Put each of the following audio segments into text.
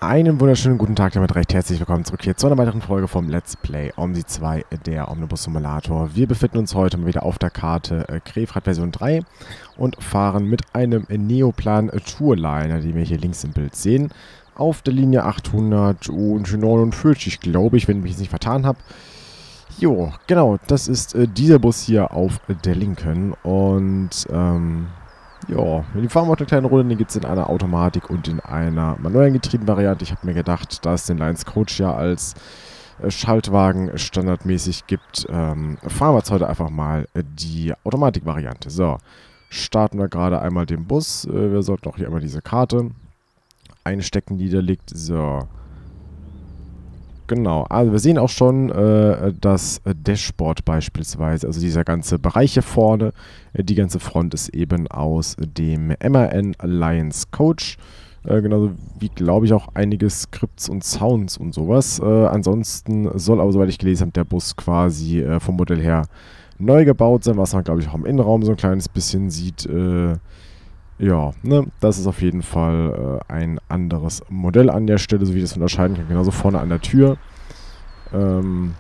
Einen wunderschönen guten Tag, damit recht herzlich willkommen zurück hier zu einer weiteren Folge vom Let's Play OMSI 2, der Omnibus Simulator. Wir befinden uns heute mal wieder auf der Karte Krefeld Version 3 und fahren mit einem Neoplan Tourliner, den wir hier links im Bild sehen, auf der Linie 849, glaube ich, wenn ich mich jetzt nicht vertan habe. Jo, genau, das ist dieser Bus hier auf der linken und ja, die fahren wir auch eine kleine Runde, den gibt es in einer Automatik und in einer manuellen getriebenen Variante. Ich habe mir gedacht, da es den Lions Coach ja als Schaltwagen standardmäßig gibt, fahren wir jetzt heute einfach mal die Automatik-Variante. So, starten wir gerade einmal den Bus. Wir sollten auch hier einmal diese Karte einstecken, die da liegt. So. Genau, also wir sehen auch schon das Dashboard beispielsweise, also dieser ganze Bereich hier vorne, die ganze Front ist eben aus dem MAN Lions Coach, genauso wie, glaube ich, auch einige Skripts und Sounds und sowas. Ansonsten soll aber, soweit ich gelesen habe, der Bus quasi vom Modell her neu gebaut sein, was man, glaube ich, auch im Innenraum so ein kleines bisschen sieht. Ja, ne, das ist auf jeden Fall ein anderes Modell an der Stelle, so wie das unterscheiden kann. Genauso vorne an der Tür. Genau,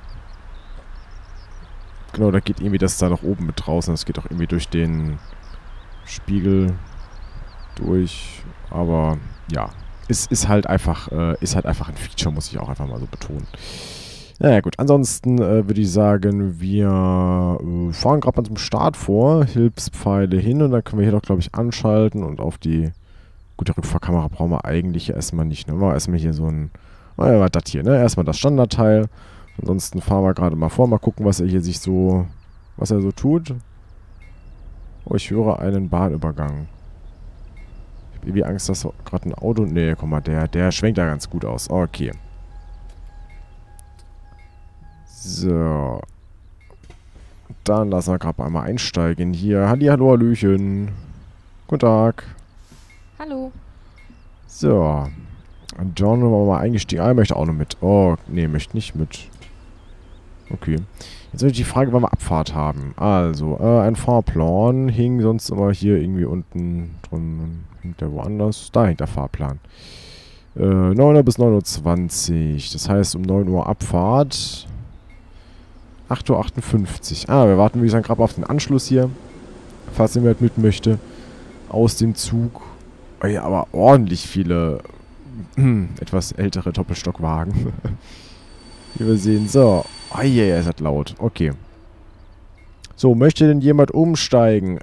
da geht irgendwie das da nach oben mit draußen. Das geht auch irgendwie durch den Spiegel durch. Aber ja, ist halt einfach ein Feature, muss ich auch einfach mal so betonen. Naja gut, ansonsten würde ich sagen, wir fahren gerade mal zum Start vor, Hilfspfeile hin und dann können wir hier doch, glaube ich, anschalten und auf die, gut, die Rückfahrkamera brauchen wir eigentlich erstmal nicht, ne, war erstmal hier so ein, was das hier, ne, erstmal das Standardteil, ansonsten fahren wir gerade mal vor, mal gucken, was er hier sich so, was er so tut. Oh, ich höre einen Bahnübergang. Ich habe irgendwie Angst, dass gerade ein Auto, ne, guck mal, der schwenkt da ganz gut aus, okay. So. Dann lassen wir gerade einmal einsteigen hier. Hallihallo, Hallöchen. Guten Tag. Hallo. So. John war mal eingestiegen. Ah, er möchte auch noch mit. Oh, nee, möchte nicht mit. Okay. Jetzt habe ich die Frage, wann wir Abfahrt haben. Also, ein Fahrplan hing sonst immer hier irgendwie unten drin. Hängt der woanders? Da hängt der Fahrplan. 9 Uhr bis 9:20 Uhr. Das heißt, um 9 Uhr Abfahrt. 8:58 Uhr. Ah, wir warten, wie gesagt, gerade auf den Anschluss hier. Falls jemand mit möchte. Aus dem Zug. Oh ja, aber ordentlich viele etwas ältere Doppelstockwagen. Wie wir sehen. So. Oh yeah, ist das laut. Okay. So, möchte denn jemand umsteigen?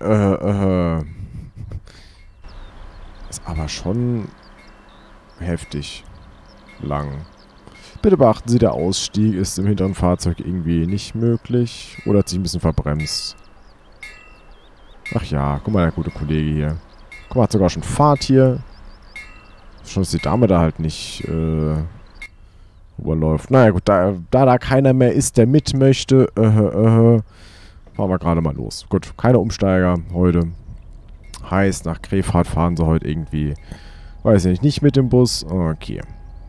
Ist aber schon heftig lang. Bitte beachten Sie, der Ausstieg ist im hinteren Fahrzeug irgendwie nicht möglich. Oder hat sich ein bisschen verbremst. Ach ja, guck mal, der gute Kollege hier. Guck mal, hat sogar schon Fahrt hier. Schon, dass die Dame da halt nicht überläuft. Naja gut, da keiner mehr ist, der mit möchte, fahren wir gerade mal los. Gut, keine Umsteiger heute. Heißt, nach Krefeld fahren sie heute irgendwie, weiß ich nicht mit dem Bus. Okay.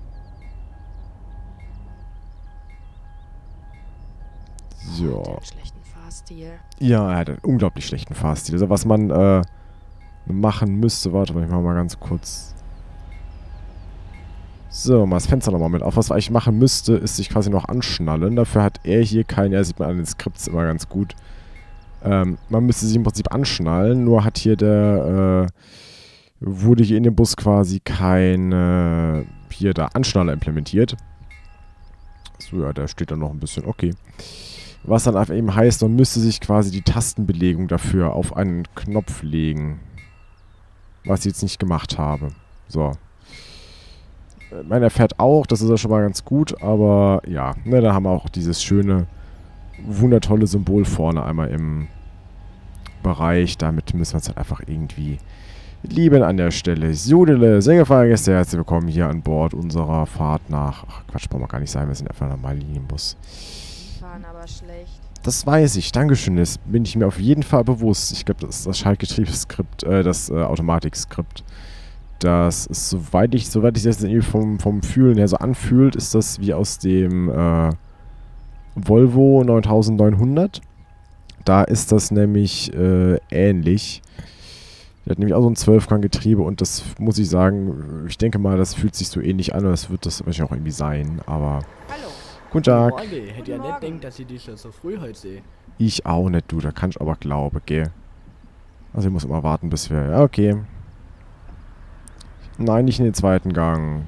So. Einen schlechten Fahrstil. Ja, er hat einen unglaublich schlechten Fahrstil. Also was man machen müsste, warte mal, ich mach mal ganz kurz. So, mal das Fenster nochmal mit auf. Was ich machen müsste, ist sich quasi noch anschnallen. Dafür hat er hier keinen, ja, sieht man an den Skripts immer ganz gut. Man müsste sich im Prinzip anschnallen, nur hat hier wurde hier in dem Bus quasi kein, hier da Anschnaller implementiert. So, ja, da steht dann noch ein bisschen, okay. Was dann einfach eben heißt, man müsste sich quasi die Tastenbelegung dafür auf einen Knopf legen. Was ich jetzt nicht gemacht habe. So. Ich meine, er fährt auch, das ist ja schon mal ganz gut, aber ja, ne, da haben wir auch dieses schöne, wundertolle Symbol vorne einmal im Bereich. Damit müssen wir uns halt einfach irgendwie lieben an der Stelle. So, sehr gefallen Gäste, herzlich willkommen hier an Bord unserer Fahrt nach, ach Quatsch, brauchen wir gar nicht sein, wir sind einfach ein normaler Linienbus. Fahren aber schlecht. Das weiß ich, Dankeschön, das bin ich mir auf jeden Fall bewusst. Ich glaube, das ist das Schaltgetriebeskript, das Automatikskript. Das ist, soweit ich das jetzt irgendwie vom Fühlen her so anfühlt, ist das wie aus dem Volvo 9900. Da ist das nämlich ähnlich. Der hat nämlich auch so ein 12-Gang-Getriebe und das muss ich sagen, ich denke mal, das fühlt sich so ähnlich an und das wird das wahrscheinlich auch irgendwie sein, aber... Hallo. Guten Tag. Morgen. Hätte ja Guten nicht Morgen. gedacht, dass ich dich schon so früh heute sehe. Ich auch nicht, du, da kann ich aber glauben, gell. Also ich muss immer warten, bis wir... Ja, okay. Nein, nicht in den zweiten Gang.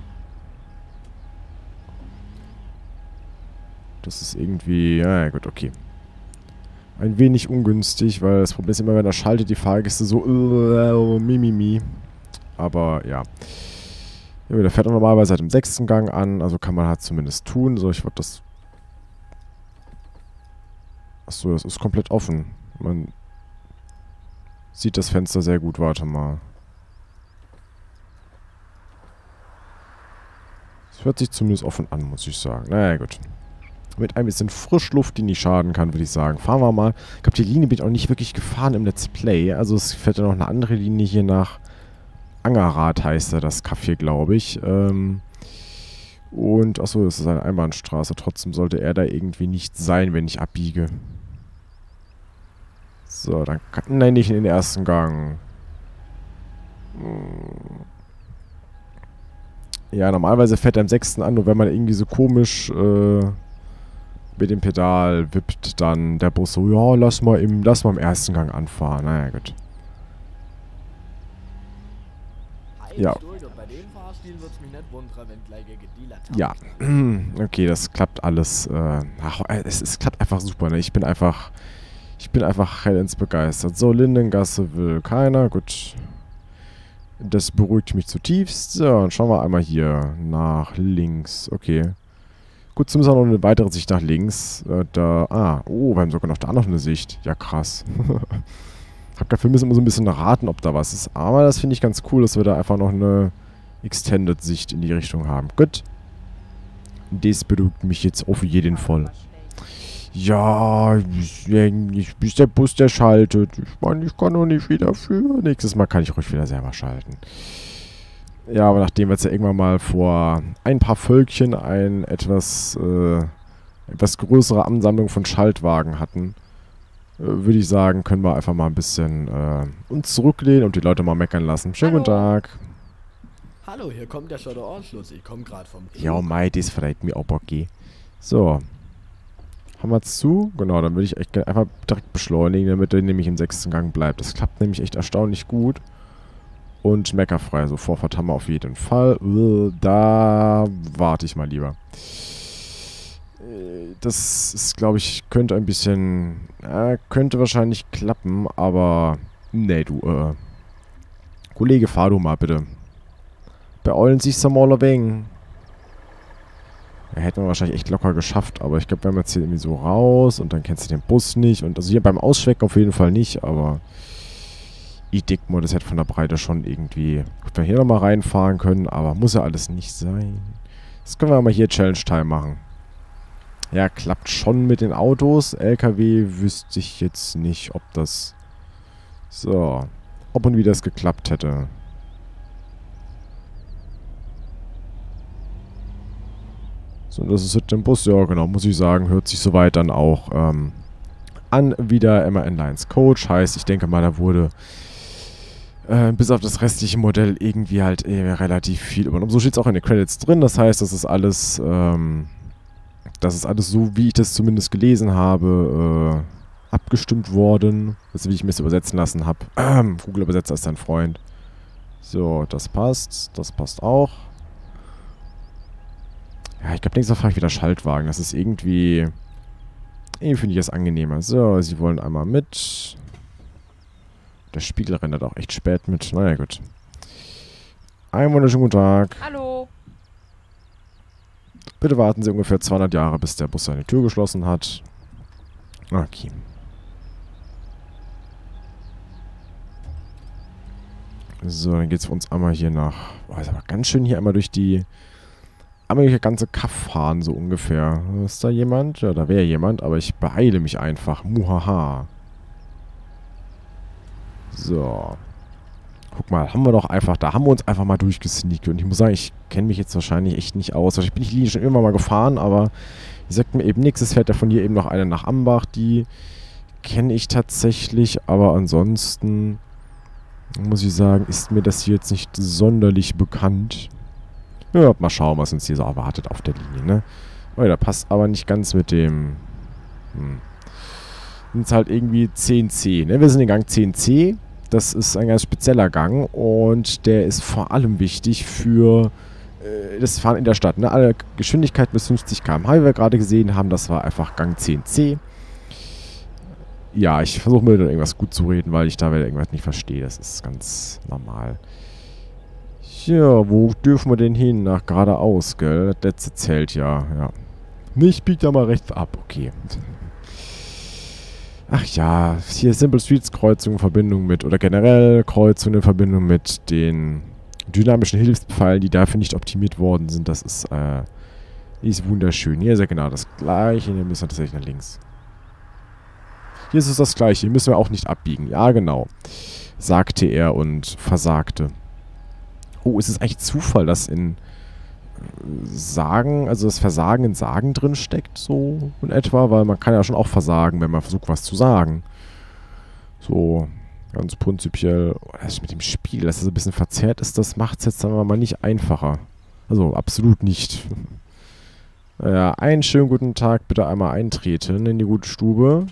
Das ist irgendwie... Ja, gut, okay. Ein wenig ungünstig, weil das Problem ist immer, wenn er schaltet, die Fahrgäste so... Mimimi. Aber, ja. Ja, der fährt normalerweise halt im 6. Gang an, also kann man halt zumindest tun. So, ich würde das... Achso, das ist komplett offen. Man sieht das Fenster sehr gut, warte mal. Es hört sich zumindest offen an, muss ich sagen. Naja, gut. Mit ein bisschen Frischluft, die nicht schaden kann, würde ich sagen. Fahren wir mal. Ich glaube, die Linie bin ich auch nicht wirklich gefahren im Let's Play. Also es fährt ja noch eine andere Linie hier nach Angerath, heißt ja das Café, glaube ich. Und, achso, das ist eine Einbahnstraße. Trotzdem sollte er da irgendwie nicht sein, wenn ich abbiege. So, dann kann... Nein, nicht in den ersten Gang. Ja, normalerweise fährt er im 6. an, nur wenn man irgendwie so komisch mit dem Pedal wippt, dann der Bus so, ja, lass mal im 1. Gang anfahren. Naja, gut. Ja. Bei dem Fahrstil würde es mich nicht wundern, wenn gleich gegen die Laterne. Ja, okay, das klappt alles. Es klappt einfach super, ne? Ich bin einfach hellends begeistert. So, Lindengasse will keiner, gut. Das beruhigt mich zutiefst. So, dann schauen wir einmal hier nach links. Okay. Gut, zumindest auch noch eine weitere Sicht nach links. Wir haben sogar noch da noch eine Sicht. Ja, krass. Hab dafür müssen wir so ein bisschen raten, ob da was ist. Aber das finde ich ganz cool, dass wir da einfach noch eine Extended-Sicht in die Richtung haben. Gut. Das beruhigt mich jetzt auf jeden Fall. Ja, bis der Bus, der schaltet. Ich meine, ich kann doch nicht wieder für. Nächstes Mal kann ich ruhig wieder selber schalten. Ja, aber nachdem wir jetzt ja irgendwann mal vor ein paar Völkchen ein etwas größere Ansammlung von Schaltwagen hatten, würde ich sagen, können wir einfach mal ein bisschen uns zurücklehnen und die Leute mal meckern lassen. Schönen guten Tag. Hallo, hier kommt ja schon der Anschluss. Ich komme gerade vom Zug. Ja, mei, das freut mich auch, okay. So. Haben wir zu? Genau, dann würde ich echt gerne einfach direkt beschleunigen, damit er nämlich im 6. Gang bleibt. Das klappt nämlich echt erstaunlich gut. Und meckerfrei. So, Vorfahrt haben wir auf jeden Fall. Da warte ich mal lieber. Das ist, glaube ich, könnte ein bisschen... könnte wahrscheinlich klappen, aber... Nee, du, Kollege, fahr du mal bitte. Beeilen sich so mal ein wenig. Ja, hätten wir wahrscheinlich echt locker geschafft, aber ich glaube, wir haben jetzt hier irgendwie so raus und dann kennst du den Bus nicht. Und also hier beim Ausschwecken auf jeden Fall nicht, aber... Ich denke mal, das hätte von der Breite schon irgendwie... Gut, wir hier nochmal reinfahren können, aber muss ja alles nicht sein. Das können wir mal hier Challenge-Time machen. Ja, klappt schon mit den Autos. LKW wüsste ich jetzt nicht, ob das... So. Ob und wie das geklappt hätte. So, das ist jetzt der Bus. Ja, genau, muss ich sagen, hört sich soweit dann auch an wie der MAN Lines Coach. Heißt, ich denke mal, da wurde bis auf das restliche Modell irgendwie halt relativ viel übernommen. So steht es auch in den Credits drin. Das heißt, das ist alles so, wie ich das zumindest gelesen habe, abgestimmt worden. Das, wie ich mir das übersetzen lassen habe. Google Übersetzer ist dein Freund. So, das passt. Das passt auch. Ja, ich glaube, nächstes Mal fahre ich wieder Schaltwagen. Das ist irgendwie... Irgendwie finde ich das angenehmer. So, sie wollen einmal mit. Der Spiegel rendert auch echt spät mit. Naja, gut. Einen wunderschönen guten Tag. Hallo. Bitte warten Sie ungefähr 200 Jahre, bis der Bus seine Tür geschlossen hat. Okay. So, dann geht's für uns einmal hier nach... Boah, ist aber ganz schön hier einmal durch die... Einmal durch das ganze Kaff fahren, so ungefähr. Ist da jemand? Ja, da wäre jemand, aber ich beeile mich einfach. Muhaha. So. Guck mal, haben wir doch einfach... Da haben wir uns einfach mal durchgesneakt. Und ich muss sagen, ich kenne mich jetzt wahrscheinlich echt nicht aus. Also ich bin die Linie schon immer mal gefahren, aber... Die sagt mir eben nichts. Es fährt ja von hier eben noch eine nach Ambach. Die kenne ich tatsächlich, aber ansonsten... muss ich sagen, ist mir das hier jetzt nicht sonderlich bekannt. Ja, mal schauen, was uns hier so erwartet auf der Linie, ne? Oh, da passt aber nicht ganz mit dem... Sind halt irgendwie 10C, ne? Wir sind in Gang 10C. Das ist ein ganz spezieller Gang und der ist vor allem wichtig für das Fahren in der Stadt, ne? Alle Geschwindigkeit bis 50 km/h, wie wir gerade gesehen haben, das war einfach Gang 10C. Ja, ich versuche mir da irgendwas gut zu reden, weil ich da wieder irgendwas nicht verstehe. Das ist ganz normal. Ja, wo dürfen wir denn hin? Nach geradeaus, gell? Das letzte Zelt, ja. Nicht, biegt da mal rechts ab. Okay. Ach ja, hier Simple Streets Kreuzung in Verbindung mit, oder generell Kreuzungen in Verbindung mit den dynamischen Hilfspfeilen, die dafür nicht optimiert worden sind. Das ist wunderschön. Hier ist ja genau das gleiche. Hier müssen wir tatsächlich nach links. Hier ist es das gleiche. Hier müssen wir auch nicht abbiegen. Ja, genau. Sagte er und versagte. Oh, ist es eigentlich Zufall, dass in Sagen, also das Versagen in Sagen drin steckt, so in etwa? Weil man kann ja schon auch versagen, wenn man versucht, was zu sagen. So, ganz prinzipiell. Oh, das mit dem Spiel, dass es ein bisschen verzerrt ist, das macht es jetzt, sagen wir mal, nicht einfacher. Also, absolut nicht. Naja, einen schönen guten Tag, bitte einmal eintreten in die gute Stube.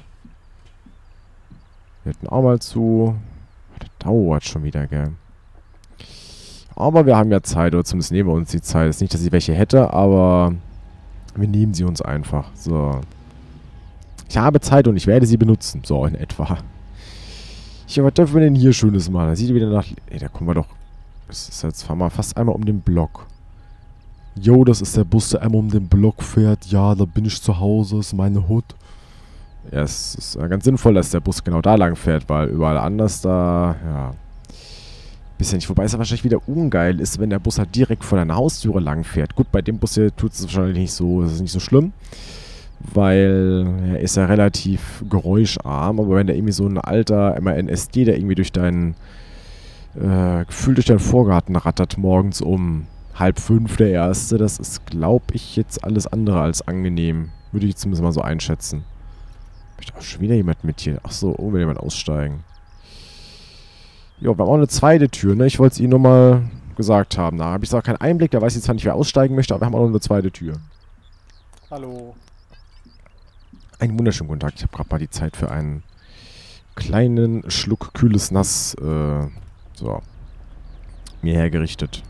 Wir hätten auch mal zu... Das dauert schon wieder, gell? Aber wir haben ja Zeit, oder zumindest nehmen wir uns die Zeit. Es ist nicht, dass ich welche hätte, aber wir nehmen sie uns einfach. So. Ich habe Zeit und ich werde sie benutzen. So, in etwa. Ja, was dürfen wir denn hier Schönes machen? Da sieht ihr wieder nach... Ey, da kommen wir doch... Das ist jetzt, fahren wir fast einmal um den Block. Jo, das ist der Bus, der einmal um den Block fährt. Ja, da bin ich zu Hause, ist meine Hut. Ja, es ist ganz sinnvoll, dass der Bus genau da lang fährt, weil überall anders da... Ja... Bisschen nicht. Wobei es ja wahrscheinlich wieder ungeil ist, wenn der Bus halt direkt vor deiner Haustüre lang fährt. Gut, bei dem Bus hier tut es wahrscheinlich nicht so, das ist nicht so schlimm, weil er ist ja relativ geräuscharm, aber wenn der irgendwie so ein alter MAN-SD, der irgendwie durch deinen gefühlt durch deinen Vorgarten rattert morgens um 4:30 der erste, das ist, glaube ich, jetzt alles andere als angenehm. Würde ich zumindest mal so einschätzen. Möchte auch schon wieder jemand mit hier. Achso, oh, will jemand aussteigen. Jo, wir haben auch eine zweite Tür, ne? Ich wollte es Ihnen nur mal gesagt haben. Da habe ich zwar keinen Einblick, da weiß ich zwar nicht, wer aussteigen möchte, aber wir haben auch noch eine zweite Tür. Hallo. Einen wunderschönen guten Tag. Ich habe gerade mal die Zeit für einen kleinen Schluck kühles Nass mir hergerichtet.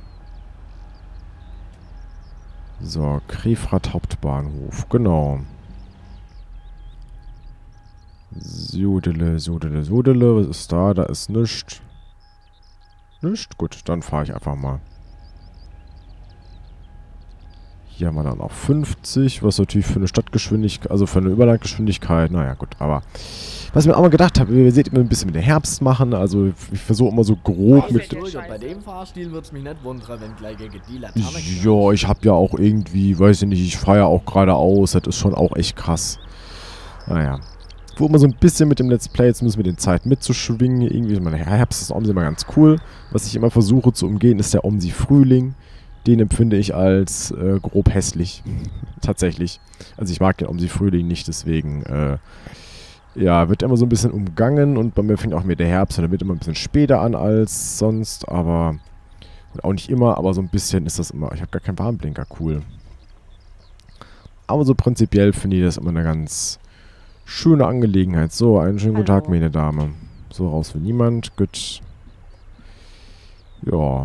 So, Krefrath Hauptbahnhof, genau. Sodele, was ist da? Da ist nichts. Nicht? Gut, dann fahre ich einfach mal. Hier haben wir dann auch 50, was natürlich für eine Stadtgeschwindigkeit, also für eine Überlandgeschwindigkeit, naja gut, aber was ich mir auch mal gedacht habe, ihr seht immer ein bisschen mit dem Herbst machen, also ich versuche immer so grob mit... Bei dem Fahrstil würde es mich nicht wundern, wenn gleich gegen die Laterne... Ja, ich habe ja auch irgendwie, weiß ich nicht, ich fahre ja auch geradeaus, das ist schon auch echt krass. Naja. Wo immer so ein bisschen mit dem Let's Play, jetzt müssen wir den Zeit mitzuschwingen. Irgendwie, der Herbst ist Omsi immer ganz cool. Was ich immer versuche zu umgehen, ist der Omsi Frühling. Den empfinde ich als grob hässlich. Tatsächlich. Also ich mag den Omsi Frühling nicht, deswegen, ja, wird immer so ein bisschen umgangen und bei mir fängt auch mit der Herbst, der wird immer ein bisschen später an als sonst, aber, und auch nicht immer, aber so ein bisschen ist das immer, ich habe gar keinen Warnblinker, cool. Aber so prinzipiell finde ich das immer eine ganz... schöne Angelegenheit. So, einen schönen guten Tag, meine Dame. So, raus will niemand. Gut. Ja.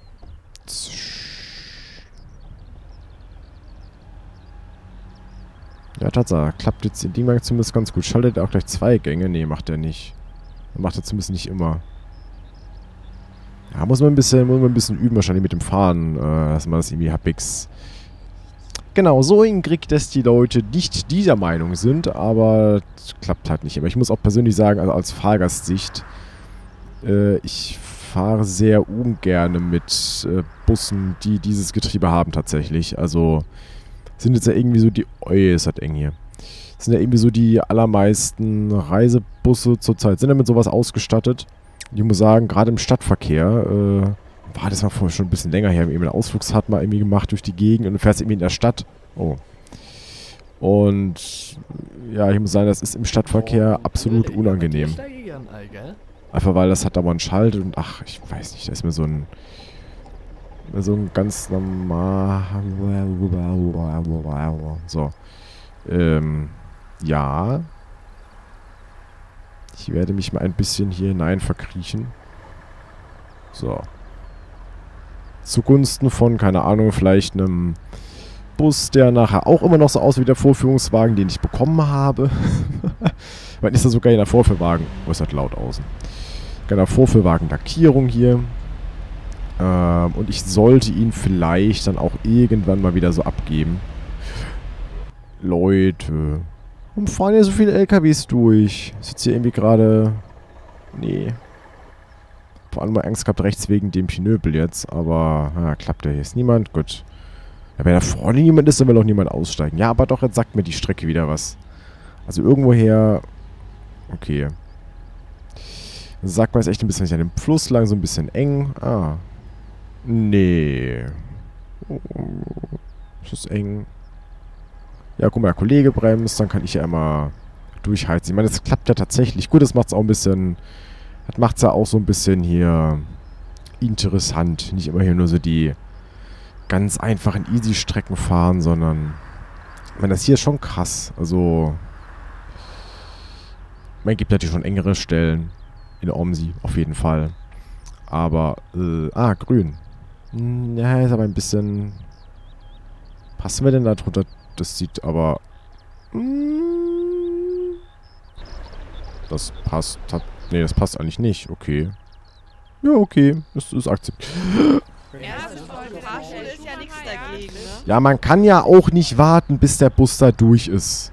Ja, Tatsache. Klappt jetzt in dem Gang zumindest ganz gut. Schaltet er auch gleich 2 Gänge? Nee, macht er nicht. Er macht er zumindest nicht immer. Ja, muss man ein bisschen üben wahrscheinlich mit dem Fahren, dass man das irgendwie halbwegs... Genau, so hinkriegt, dass die Leute nicht dieser Meinung sind, aber das klappt halt nicht immer. Ich muss auch persönlich sagen, also als Fahrgastsicht, ich fahre sehr ungern mit Bussen, die dieses Getriebe haben tatsächlich. Also sind jetzt ja irgendwie so die... Oh, ist halt eng hier. Sind ja irgendwie so die allermeisten Reisebusse zurzeit, sind ja mit sowas ausgestattet. Ich muss sagen, gerade im Stadtverkehr, war das mal vorher schon ein bisschen länger her, eben einen Ausflugsfahrt mal irgendwie gemacht durch die Gegend und du fährst irgendwie in der Stadt. Oh. Und ja, ich muss sagen, das ist im Stadtverkehr absolut unangenehm. Einfach weil das hat dauernd Schalt und ach, ich weiß nicht, da ist mir so ein ganz normal... So. Ja. Ich werde mich mal ein bisschen hier hinein verkriechen. So. Zugunsten von, keine Ahnung, vielleicht einem Bus, der nachher auch immer noch so aussieht wie der Vorführungswagen, den ich bekommen habe. Man ist da sogar in der Vorführwagen. Oh, ist das laut außen. In der Vorführwagen-Lackierung hier. Und ich sollte ihn vielleicht dann auch irgendwann mal wieder so abgeben. Leute. Warum fahren hier so viele LKWs durch? Ich sitze hier irgendwie gerade... Nee. Vor allem mal Angst gehabt rechts wegen dem Pinöbel jetzt. Aber, ja, klappt ja. Hier ist niemand. Gut. Ja, wenn da vorne niemand ist, dann will auch niemand aussteigen. Ja, aber doch, jetzt sagt mir die Strecke wieder was. Also irgendwoher... Okay. Sagt man jetzt echt ein bisschen an dem Fluss lang, so ein bisschen eng. Ah. Nee. Oh, ist das eng? Ja, guck mal, der Kollege bremst, dann kann ich ja immer durchheizen. Ich meine, das klappt ja tatsächlich. Gut, das macht es auch ein bisschen... Das macht es ja auch so ein bisschen hier interessant. Nicht immer hier nur so die ganz einfachen Easy-Strecken fahren, sondern... Ich meine, das hier ist schon krass. Also... Man gibt natürlich schon engere Stellen in Omsi, auf jeden Fall. Aber, grün. Ja, ist aber ein bisschen... Passen wir denn da drunter? Das sieht aber... Das passt... Nee, das passt eigentlich nicht. Okay. Ja, okay. Das ist akzeptiert. Ja, Fahrschule ist ja nichts dagegen, ne? Ja, man kann ja auch nicht warten, bis der Bus da durch ist.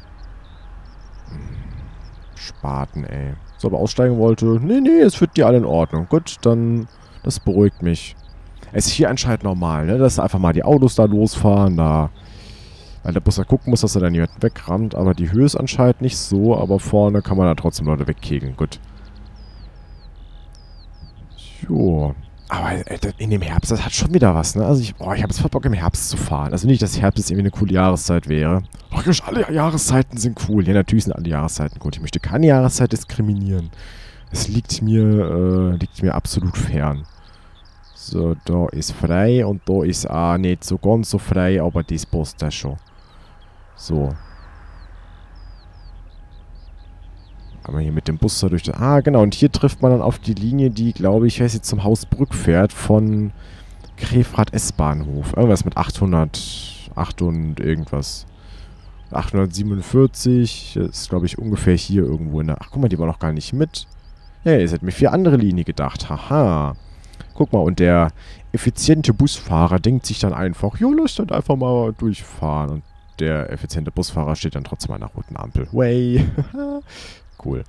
Spaten, ey. So, aber aussteigen wollte. Nee, es wird die alle in Ordnung. Gut, dann... Das beruhigt mich. Es ist hier anscheinend normal, ne? Dass einfach mal die Autos da losfahren, da... Weil der Bus da gucken muss, dass er da niemand wegrammt. Aber die Höhe ist anscheinend nicht so. Aber vorne kann man da trotzdem Leute wegkegeln. Gut. Jo. Aber in dem Herbst, das hat schon wieder was, ne? Also ich habe jetzt voll Bock im Herbst zu fahren. Also nicht, dass Herbst jetzt irgendwie eine coole Jahreszeit wäre. Ach, alle Jahreszeiten sind cool. Ja, natürlich sind alle Jahreszeiten gut. Ich möchte keine Jahreszeit diskriminieren. Das liegt mir absolut fern. So, da ist frei und da ist auch nicht so ganz so frei, aber das passt ja schon. So. Aber hier mit dem Bus da durch das... Ah, genau. Und hier trifft man dann auf die Linie, die, glaube ich, jetzt zum Hausbrück fährt, von Krefeld S-Bahnhof. Irgendwas mit 8 und irgendwas. 847. Das ist, glaube ich, ungefähr hier irgendwo in der... Ach, guck mal, die war noch gar nicht mit. Ja, ihr seid mir für andere Linie gedacht. Haha. Guck mal, und der effiziente Busfahrer denkt sich dann einfach, jo, lass dann einfach mal durchfahren. Und der effiziente Busfahrer steht dann trotzdem an der roten Ampel. Way. Cool.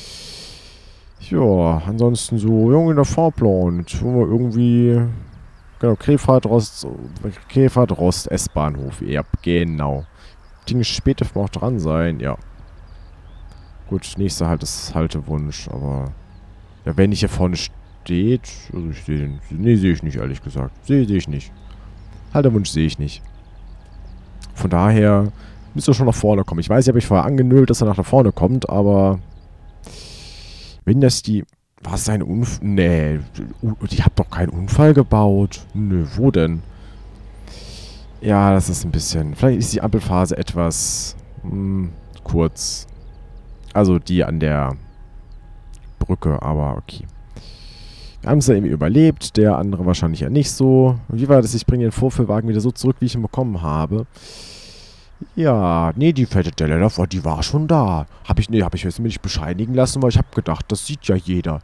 Ja, ansonsten so irgendwie der Fahrplan. Wo wir irgendwie... Genau, Krefeld Rost S-Bahnhof. Ja, genau. Dinge später auch dran sein, ja. Gut, nächster halt ist Haltewunsch, aber... Ja, wenn ich hier vorne steht... Also ich sehe den... Nee, sehe ich nicht, ehrlich gesagt. Sehe ich nicht. Haltewunsch sehe ich nicht. Von daher... Müsste schon nach vorne kommen. Ich weiß, ich habe mich vorher angenölt, dass er nach vorne kommt, aber... Wenn das die... War es ein Unfall? Nee. Die hat doch keinen Unfall gebaut. Nö, wo denn? Ja, das ist ein bisschen... Vielleicht ist die Ampelphase etwas... kurz. Also die an der Brücke, aber okay. Wir haben es ja irgendwie überlebt. Der andere wahrscheinlich ja nicht so. Wie war das? Ich bringe den Vorführwagen wieder so zurück, wie ich ihn bekommen habe. Ja, nee, die fette Delle, die war schon da. Hab ich jetzt mir nicht bescheinigen lassen, weil ich habe gedacht, das sieht ja jeder.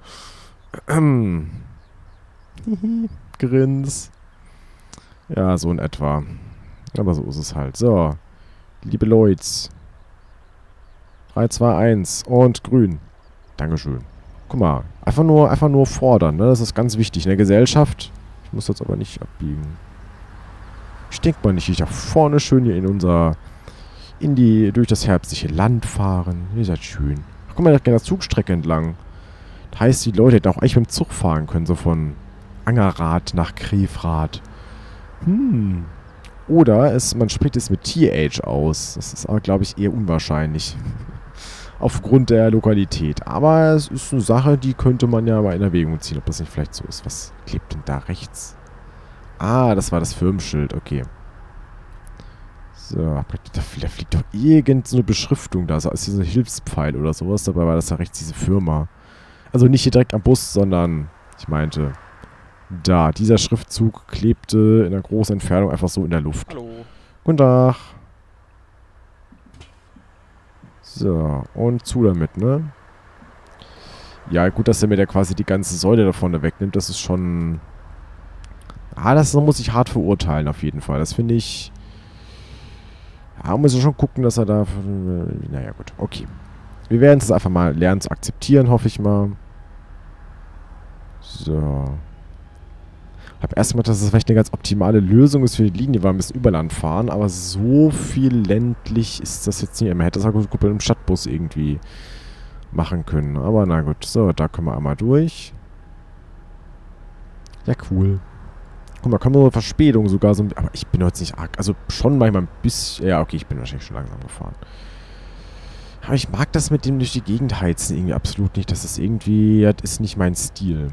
Grins. Ja, so in etwa. Aber so ist es halt. So, liebe Leute. 3, 2, 1 und grün. Dankeschön. Guck mal, einfach nur fordern, ne? Das ist ganz wichtig in der Gesellschaft. Ich muss jetzt aber nicht abbiegen. Ich denke mal nicht, ich da vorne schön hier durch das herbstliche Land fahren. Ihr seid schön. Ach, guck mal, da geht der Zugstrecke entlang. Das heißt, die Leute hätten auch echt mit dem Zug fahren können, so von Angerath nach Krefeld. Oder man spricht es mit TH aus. Das ist aber, glaube ich, eher unwahrscheinlich. aufgrund der Lokalität. Aber es ist eine Sache, die könnte man ja mal in Erwägung ziehen, ob das nicht vielleicht so ist. Was klebt denn da rechts? Ah, das war das Firmenschild, okay. So, da fliegt doch irgend so eine Beschriftung da. So ist hier so ein Hilfspfeil oder sowas. Dabei war das da rechts diese Firma. Also nicht hier direkt am Bus, sondern ich meinte, da. Dieser Schriftzug klebte in einer großen Entfernung einfach so in der Luft. Hallo. Guten Tag. So, und zu damit, ne? Ja, gut, dass er mir da quasi die ganze Säule da vorne wegnimmt. Das ist schon... Ah, das muss ich hart verurteilen, auf jeden Fall. Das finde ich... Ja, muss ich schon gucken, dass er da... Naja, gut. Okay. Wir werden es einfach mal lernen zu akzeptieren, hoffe ich mal. So. Hab erstmal, dass es vielleicht eine ganz optimale Lösung ist für die Linie, weil wir ein bisschen Überland fahren, aber so viel ländlich ist das jetzt nicht. Man hätte das auch gut mit einem Stadtbus irgendwie machen können. Aber na gut. So, da können wir einmal durch. Ja, cool. Guck mal, kommen wir mit Verspätung sogar so. Aber ich bin heute nicht arg. Also schon manchmal ein bisschen. Ja, okay, ich bin wahrscheinlich schon langsam gefahren. Aber ich mag das mit dem durch die Gegend heizen irgendwie absolut nicht. Das ist irgendwie. Das ist nicht mein Stil.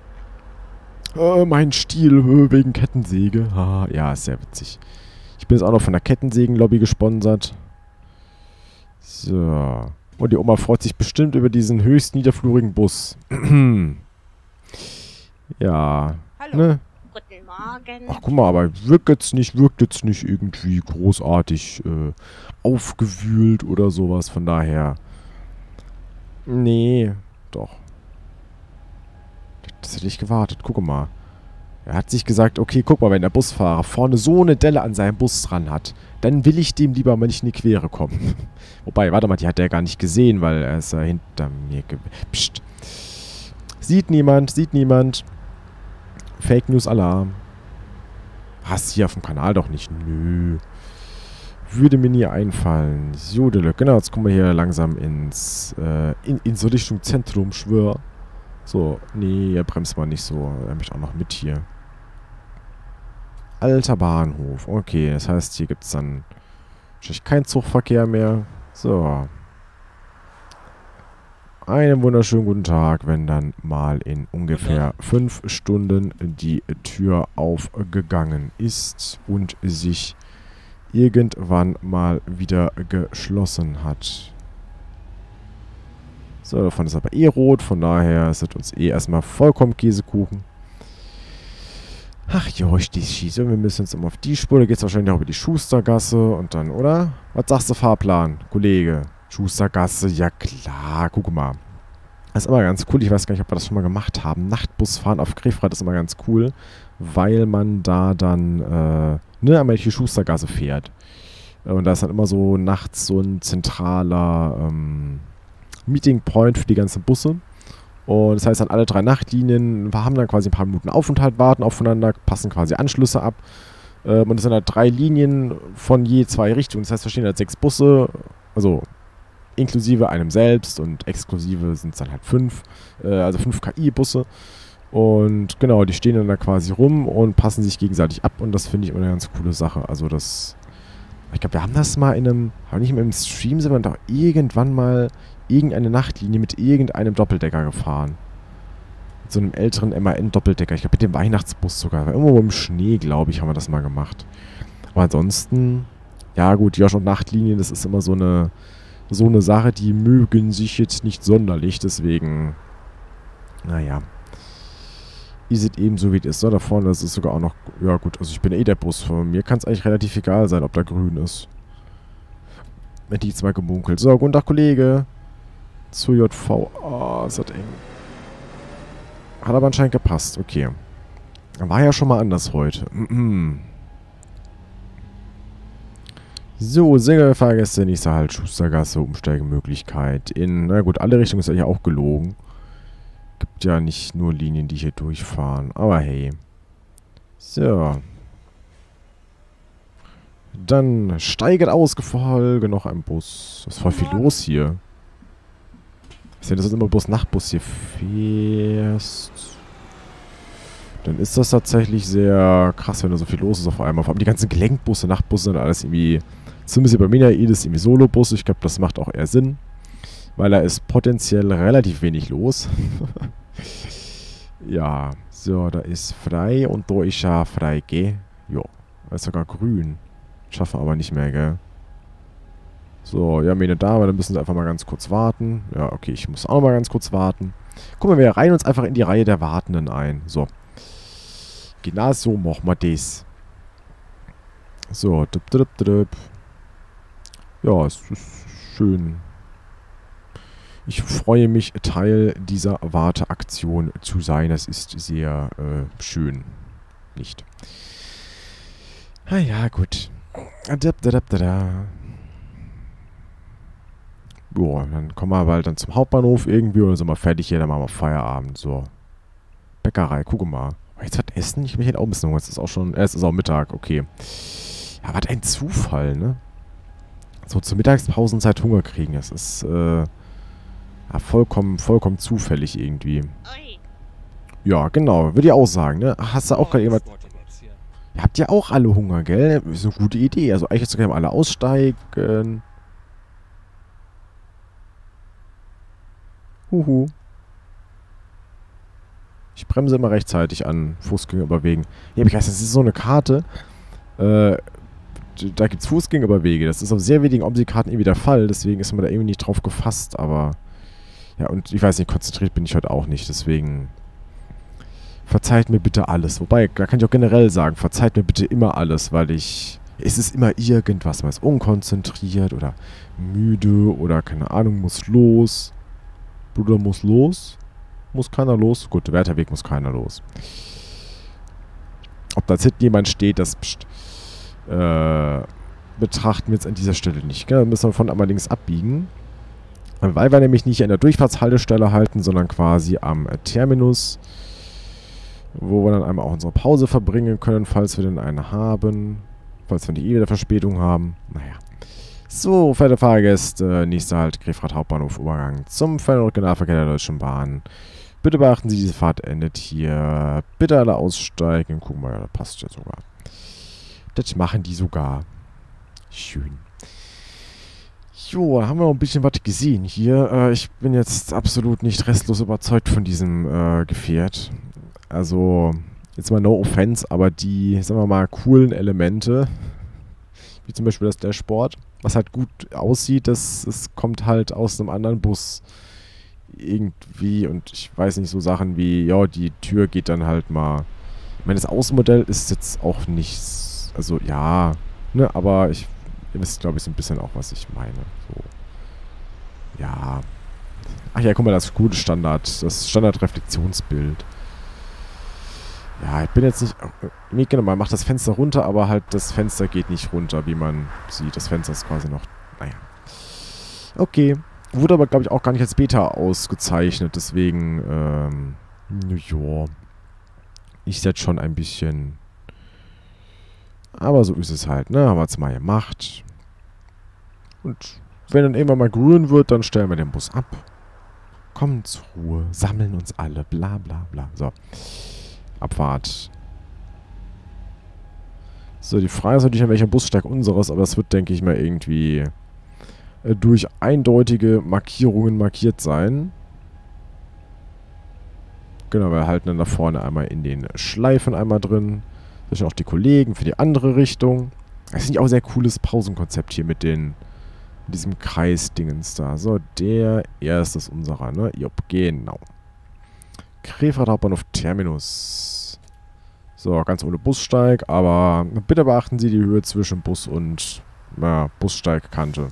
Mein Stil wegen Kettensäge. Ah, ja, ist sehr witzig. Ich bin jetzt auch noch von der Kettensägen-Lobby gesponsert. So. Und die Oma freut sich bestimmt über diesen höchst niederflurigen Bus. Ja. Hallo. Ne? Guten Morgen. Ach, guck mal, aber wirkt jetzt nicht irgendwie großartig aufgewühlt oder sowas. Von daher. Nee, doch. Das hätte ich gewartet. Guck mal. Er hat sich gesagt, okay, guck mal, wenn der Busfahrer vorne so eine Delle an seinem Bus dran hat, dann will ich dem lieber mal nicht in die Quere kommen. Wobei, warte mal, die hat er gar nicht gesehen, weil er ist ja hinter mir Psst. Sieht niemand, sieht niemand. Fake News Alarm. Hast hier auf dem Kanal doch nicht. Nö. Würde mir nie einfallen. So, genau, jetzt kommen wir hier langsam in so Richtung Zentrum, schwör. So, nee, er bremst mal nicht so. Er möchte auch noch mit hier. Alter Bahnhof. Okay, das heißt, hier gibt es dann wahrscheinlich keinen Zugverkehr mehr. So. Einen wunderschönen guten Tag, wenn dann mal in ungefähr 5 Stunden die Tür aufgegangen ist und sich irgendwann mal wieder geschlossen hat. So, davon ist aber eh rot, von daher ist es uns eh erstmal vollkommen Käsekuchen. Ach jo, ich schieße. Wir müssen jetzt immer auf die Spur. Da geht es wahrscheinlich auch über die Schustergasse und dann, oder? Was sagst du, Fahrplan, Kollege? Schustergasse, ja klar, guck mal. Das ist immer ganz cool. Ich weiß gar nicht, ob wir das schon mal gemacht haben. Nachtbusfahren auf Krefeld ist immer ganz cool, weil man da dann, einmal durch die Schustergasse fährt. Und da ist dann immer so nachts so ein zentraler, Meeting Point für die ganzen Busse. Und das heißt dann alle 3 Nachtlinien haben dann quasi ein paar Minuten Aufenthalt, warten aufeinander, passen quasi Anschlüsse ab. Und es sind halt 3 Linien von je 2 Richtungen. Das heißt, da stehen halt 6 Busse, also inklusive einem selbst und exklusive sind es dann halt 5, also 5 KI-Busse. Und genau, die stehen dann da quasi rum und passen sich gegenseitig ab und das finde ich immer eine ganz coole Sache. Also das, ich glaube, wir haben das mal in einem, aber nicht mehr im Stream, sind wir doch irgendwann mal irgendeine Nachtlinie mit irgendeinem Doppeldecker gefahren. Mit so einem älteren MAN-Doppeldecker. Ich glaube, mit dem Weihnachtsbus sogar. Irgendwo im Schnee, glaube ich, haben wir das mal gemacht. Aber ansonsten, ja gut, Josh- und Nachtlinien, das ist immer so eine Sache, die mögen sich jetzt nicht sonderlich. Deswegen, naja. Ist es eben so, wie es ist. So, da vorne, das ist sogar auch noch, ja gut, also ich bin eh der Bus. Von mir kann es eigentlich relativ egal sein, ob da grün ist. Wenn die 2 gemunkelt. So, guten Tag, Kollege. Zu JV. Oh, ist das eng. Hat aber anscheinend gepasst. Okay. War ja schon mal anders heute. So, sehr geehrte Fahrgäste, nächster Halt, Schustergasse, Umsteigemöglichkeit in, na gut, alle Richtungen ist ja hier auch gelogen. Gibt ja nicht nur Linien, die hier durchfahren. Aber hey. So. Dann steigt aus, Gefolge noch ein Bus. Es ist voll viel los hier. Wenn du immer bloß Nachtbus hier fährst, dann ist das tatsächlich sehr krass, wenn da so viel los ist auf einmal. Vor allem die ganzen Gelenkbusse, Nachtbusse sind alles irgendwie, zumindest bei Minaid ist irgendwie Solo-Bus. Ich glaube, das macht auch eher Sinn. weil da ist potenziell relativ wenig los. Ja, so, da ist frei und da ist ja frei, gell? Jo, da ist sogar grün. Schaffen wir aber nicht mehr, gell? So, ja, meine Dame, dann müssen sie einfach mal ganz kurz warten. Ja, okay, ich muss auch mal ganz kurz warten. Guck mal, wir reihen uns einfach in die Reihe der Wartenden ein. So. Genau so machen wir das. So, ja, es ist schön. Ich freue mich, Teil dieser Warteaktion zu sein. Das ist sehr schön. Nicht. Ah ja, gut. Boah, dann kommen wir bald dann zum Hauptbahnhof irgendwie oder sind wir fertig hier, dann machen wir Feierabend. So. Bäckerei, guck mal. Jetzt was essen? Ich mich jetzt auch ein bisschen Hunger. Es ist auch schon, es ist auch Mittag, okay. Ja, was ein Zufall, ne? So zur Mittagspausenzeit Hunger kriegen, das ist, ja, vollkommen zufällig irgendwie. Ja, genau, würde ich auch sagen, ne? Hast du auch gerade jemand... Ihr habt ja auch alle Hunger, gell? Ist eine gute Idee. Also eigentlich sollten alle aussteigen. Huhu. Ich bremse immer rechtzeitig an. Fußgängerüberwegen. Ja, ich weiß, das ist so eine Karte. Da gibt es Fußgängerüberwege. Das ist auf sehr wenigen Omsi-Karten irgendwie der Fall. Deswegen ist man da irgendwie nicht drauf gefasst. Aber ja, und ich weiß nicht, konzentriert bin ich heute auch nicht. Deswegen verzeiht mir bitte alles. Wobei, da kann ich auch generell sagen, verzeiht mir bitte immer alles, weil es ist immer irgendwas. Man ist unkonzentriert oder müde oder keine Ahnung, muss los. Bruder muss los. Muss keiner los? Gut, Wärterweg muss keiner los. Ob da jetzt hinten jemand steht, das betrachten wir jetzt an dieser Stelle nicht. Da müssen wir von einmal links abbiegen. Weil wir nämlich nicht an der Durchfahrtshaltestelle halten, sondern quasi am Terminus, wo wir dann einmal auch unsere Pause verbringen können, falls wir denn eine haben. Falls wir nicht wieder Verspätung haben. Naja. So, verehrte Fahrgäste, nächster Halt, Grefrath Hauptbahnhof, Übergang zum Fernregionalverkehr der Deutschen Bahn. Bitte beachten Sie, diese Fahrt endet hier. Bitte alle aussteigen. Gucken wir, ja, das passt ja sogar. Das machen die sogar. Schön. Jo, da haben wir noch ein bisschen was gesehen hier. Ich bin jetzt absolut nicht restlos überzeugt von diesem Gefährt. Also, jetzt mal no offense, aber die, sagen wir mal, coolen Elemente, wie zum Beispiel das Dashboard, was halt gut aussieht, das kommt halt aus einem anderen Bus irgendwie, und ich weiß nicht, so Sachen wie, ja, die Tür geht dann halt mal. Ich meine, das Außenmodell ist jetzt auch nichts, also ja, ne, aber ihr wisst, glaube ich, so ein bisschen auch, was ich meine. So. Ja. Ach ja, guck mal, das gute das Standardreflexionsbild. Ja, ich bin jetzt nicht, genau, man macht das Fenster runter, aber halt das Fenster geht nicht runter, wie man sieht. Das Fenster ist quasi noch, naja. Okay. Wurde aber, glaube ich, auch gar nicht als Beta ausgezeichnet, deswegen, ja. Ich setze schon ein bisschen. Aber so ist es halt, ne? Haben wir jetzt mal gemacht. Und wenn dann irgendwann mal grün wird, dann stellen wir den Bus ab. Kommen zur Ruhe, sammeln uns alle, bla bla bla. So. Abfahrt. So, die Frage ist natürlich, an welcher Bus steigt unseres, aber das wird, denke ich mal, irgendwie durch eindeutige Markierungen markiert sein. Genau, wir halten dann da vorne einmal in den Schleifen einmal drin. Das sind auch die Kollegen für die andere Richtung. Das ist nicht auch ein sehr cooles Pausenkonzept hier mit diesem Kreisdingens da. So, der erste ist unserer, ne? Jupp, genau. Grefrath Hauptbahnhof Terminus. So, ganz ohne Bussteig, aber bitte beachten Sie die Höhe zwischen Bus und Bussteigkante.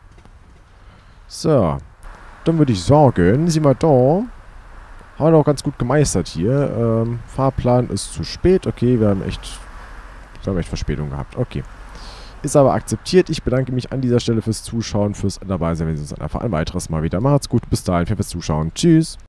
So, dann würde ich sagen, sieh mal da. Haben wir doch ganz gut gemeistert hier. Fahrplan ist zu spät. Okay, wir haben echt Verspätung gehabt. Okay. Ist aber akzeptiert. Ich bedanke mich an dieser Stelle fürs Zuschauen, fürs Dabeisein. Wir sehen uns dann einfach ein weiteres Mal wieder. Macht's gut. Bis dahin. Fürs Zuschauen. Tschüss.